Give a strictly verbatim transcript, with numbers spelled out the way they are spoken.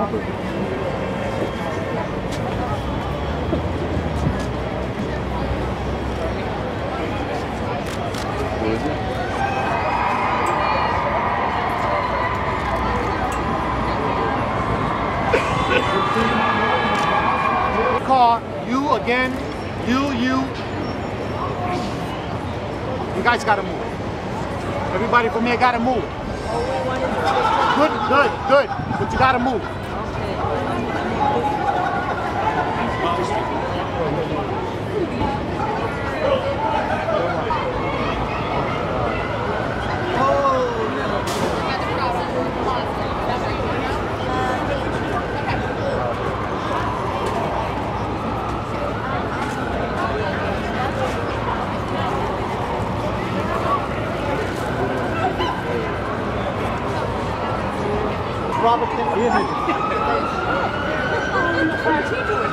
Car, you again, you, you. You guys gotta move. Everybody from here gotta move. Good, good, good. But you gotta move. Robert,